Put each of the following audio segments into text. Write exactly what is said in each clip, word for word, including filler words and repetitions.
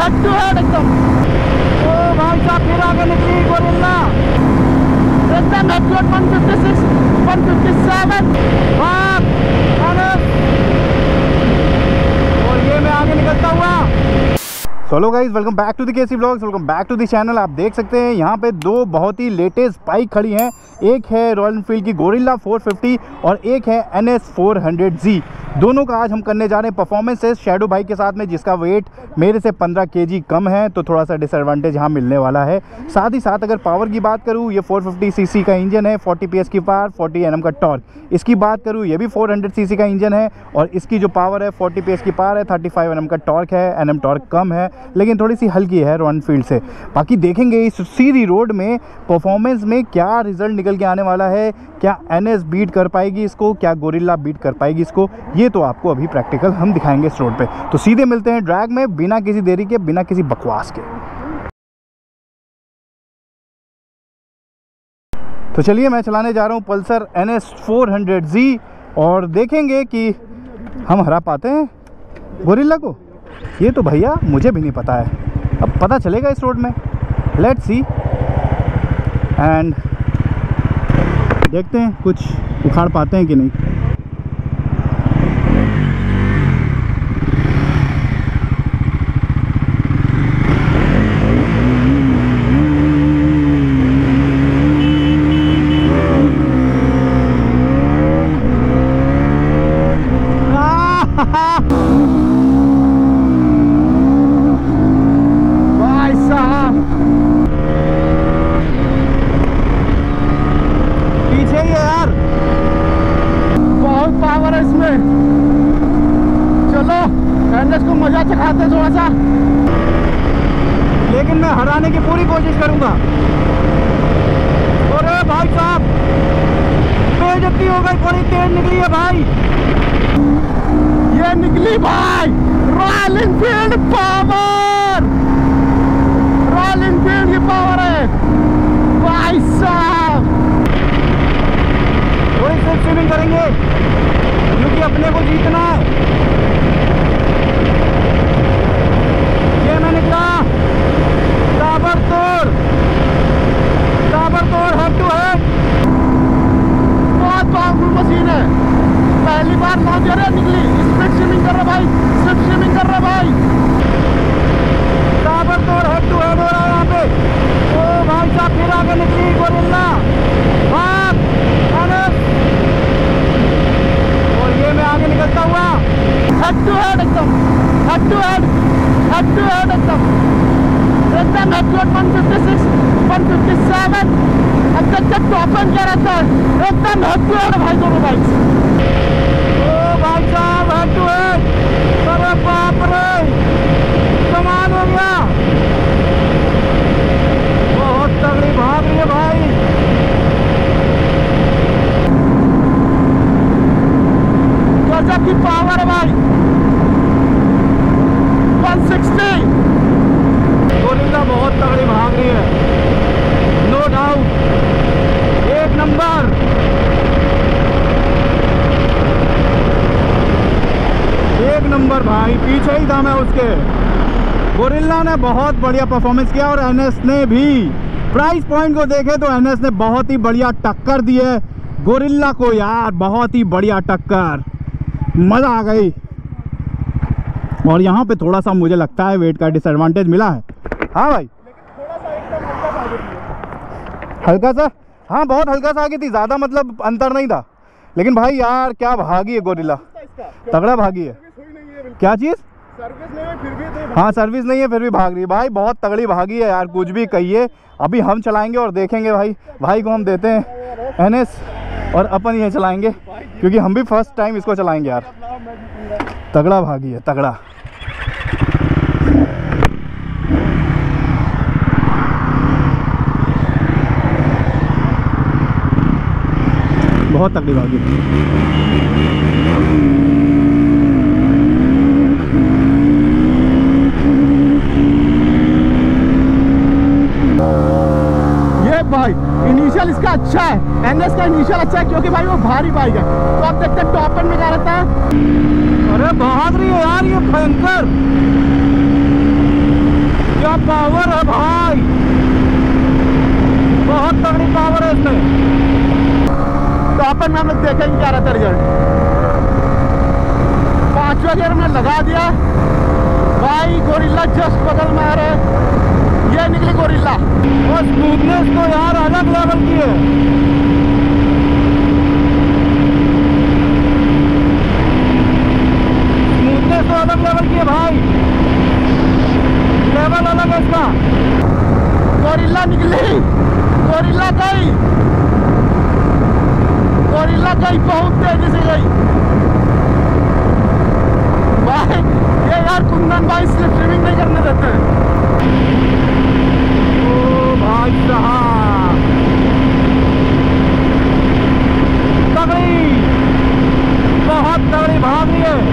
Head to head एकदम। ओ भाई साहब फिर आगे निकली गोरिल्ला एकदम accurate one fifty six one fifty seven. भाग और ये मैं आगे निकलता हुआ। Hello guys, welcome back to the KC vlogs, welcome back to the channel. आप देख सकते हैं यहाँ पे दो बहुत ही लेटेस्ट बाइक खड़ी हैं। एक है रॉयल एनफील्ड की गोरिल्ला फोर फिफ्टी और एक है N S four hundred Z. दोनों का आज हम करने जा रहे हैं परफॉर्मेंस है शैडो बाइक के साथ में, जिसका वेट मेरे से पंद्रह केजी कम है, तो थोड़ा सा डिसएडवांटेज यहाँ मिलने वाला है। साथ ही साथ अगर पावर की बात करूँ, ये फोर फिफ्टी सीसी का इंजन है, फोर्टी पी एस की पावर, फोर्टी एन एम का टॉर्क। इसकी बात करूँ, ये भी फोर हंड्रेड सीसी का इंजन है और इसकी जो पावर है फोर्टी पी एस की पावर है, थर्टी फाइव एन एम का टॉर्क है। एन एम टॉर्क कम है लेकिन थोड़ी सी हल्की है रॉयल एनफील्ड से। बाकी देखेंगे इस सीधी रोड में परफॉर्मेंस में क्या रिजल्ट निकल के आने वाला है। क्या एन एस बीट कर पाएगी इसको, क्या गोरिल्ला बीट कर पाएगी इसको, ये तो आपको अभी प्रैक्टिकल हम दिखाएंगे इस रोड पे। तो सीधे मिलते हैं ड्रैग में, बिना किसी देरी के, बिना किसी बकवास के। तो चलिए मैं चलाने जा रहा हूँ Pulsar N S four hundred Z और देखेंगे कि हम हरा पाते हैं गोरिल्ला को। ये तो भैया मुझे भी नहीं पता है, अब पता चलेगा इस रोड में। लेट्स सी एंड देखते हैं कुछ उखाड़ पाते हैं कि नहीं। को मजा चखाते थोड़ा सा, लेकिन मैं हराने की पूरी कोशिश करूंगा। अरे भाई साहब बेइज्जती हो गई, बड़ी तेज निकली है भाई। ये निकली भाई Royal Enfield power, Royal Enfield की पावर है भाई साहब। थोड़ी सी स्विमिंग करेंगे क्योंकि अपने को जीतना है। ये मैं निकला ताबड़तोड़ ताबड़तोड़ हेड टू हेड। बहुत पावरफुल मशीन है, पहली बार लॉन्च कर रहे निकली। स्पीड स्विमिंग कर रहा भाई, स्पीड स्विमिंग कर रहा भाई। ताबड़तोड़ हेड टू हेड हो रहा है यहाँ पे। ओ भाई साहब फिर आगे निकली गोरिल्ला। भाग और ये मैं आगे निकलता हुआ। हेड टू हेड एकदम, head to head head to head एकदम एकदम accurate one fifty six one fifty seven. अब तक तक टॉप एंड क्या रहता है, एकदम हेड टू हेड भाई दोनों बाइक। ओ भाई साहब हेड टू हेड, अरे बाप रे कमाल हो गया। बहुत तगड़ी भाग रही है भाई। गजब की पावर है भाई, वन सिक्सटी। गोरिल्ला बहुत तगड़ी भाग रही है, नो डाउट, एक नंबर। एक नंबर भाई, पीछे ही था मैं उसके। गोरिल्ला ने बहुत बढ़िया परफॉर्मेंस किया और एन एस ने भी। प्राइस पॉइंट को देखे तो एन एस ने बहुत ही बढ़िया टक्कर दी है गोरिल्ला को यार, बहुत ही बढ़िया टक्कर, मज़ा आ गई। और यहाँ पे थोड़ा सा मुझे लगता है वेट का डिसएडवांटेज मिला है। हाँ भाई हल्का सा, हाँ बहुत हल्का सा आगे थी, ज़्यादा मतलब अंतर नहीं था। लेकिन भाई यार क्या भागी है गोरिल्ला, तगड़ा भागी है। क्या चीज़? सर्विस नहीं है फिर भी। हाँ सर्विस नहीं है फिर भी भाग रही है भाई, बहुत तगड़ी भागी है यार, कुछ भी कहिए। अभी हम चलाएंगे और देखेंगे भाई। भाई को हम देते हैं एन एस और अपन ये चलाएंगे क्योंकि हम भी फर्स्ट टाइम इसको चलाएंगे यार। तगड़ा भागी है, तगड़ा। बहुत तगड़ी भागी। ये भाई इनिशियल इसका अच्छा है, एन एस का इनिशियल अच्छा है क्योंकि भाई वो भारी बाइक है। तो आप देखते हैं टॉप एंड में क्या रहता है। अरे भाग रही है यार ये भयंकर। क्या पावर है भाई, बहुत तगड़ी पावर है इसमें। तो अपन में हम लोग देखेंगे क्या रहता रिजल्ट। पांचवा गियर में लगा दिया भाई, गोरिल्ला जस्ट बगल में आ रहा है, ये निकली गोरिल्ला। और स्मूथनेस तो यार अलग लेवल की है। स्मूथनेस तो अलग लेवल की है भाई, लेवल अलग है इसका। गोरिल्ला निकली, गोरिल्ला गई, गोरिल्ला गई, बहुत तेजी से गई भाई। ये यार कुंदन भाई स्लिप स्विमिंग नहीं करने देते हैं। ओ भाई साहब, तगड़ी, बहुत तगड़ी भाग रही है।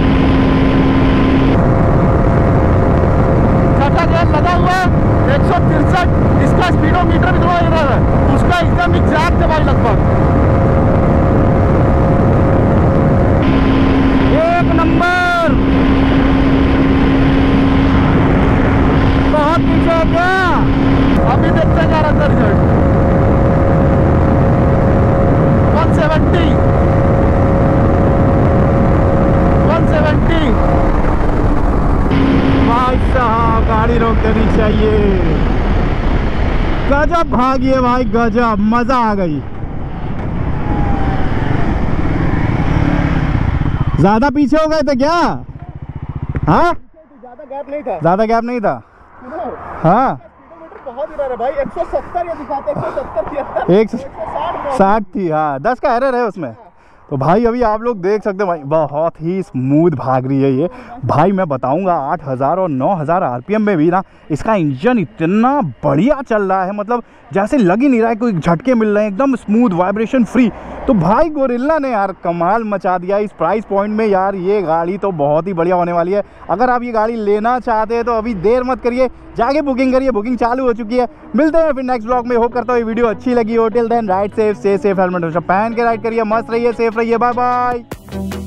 छठा गियर लगा हुआ है, एक सौ तिरसठ, इसका स्पीडोमीटर भी थोड़ा इधर है, उसका एकदम एग्जैक्ट है भाई, लगभग एक नंबर। बहुत पीछे है क्या? अभी देखते हैं क्या रहता है result. One seventy, one seventy. भाई साहब गाड़ी रोक देनी चाहिए। गजब भागी है भाई, गजब, मजा आ गई। ज्यादा पीछे हो गए थे क्या? हाँ, ज्यादा गैप नहीं था, ज्यादा गैप नहीं था। हाँ, स्पीडोमीटर बहुत इधर है भाई, एक सौ सत्तर ये दिखाते, एक सौ सत्तर तिहत्तर, एक सौ साठ थी। हाँ, दस का एरर है उसमें। तो भाई अभी आप लोग देख सकते हो भाई, बहुत ही स्मूथ भाग रही है ये भाई। मैं बताऊंगा आठ हज़ार और नौ हज़ार आरपीएम में भी ना इसका इंजन इतना बढ़िया चल रहा है, मतलब जैसे लग ही नहीं रहा है कोई झटके मिल रहे हैं, एकदम स्मूथ, वाइब्रेशन फ्री। तो भाई गोरिल्ला ने यार कमाल मचा दिया इस प्राइस पॉइंट में। यार ये गाड़ी तो बहुत ही बढ़िया होने वाली है। अगर आप ये गाड़ी लेना चाहते हैं तो अभी देर मत करिए, जाके बुकिंग करिए, बुकिंग चालू हो चुकी है। मिलते हैं फिर नेक्स्ट ब्लॉग में। होप करता हूँ ये वीडियो अच्छी लगी हो। Till then ride safe, stay safe, helmet हमेशा पहन के राइड करिए, मस्त रहिए, सेफ रहिए, बाय बाय।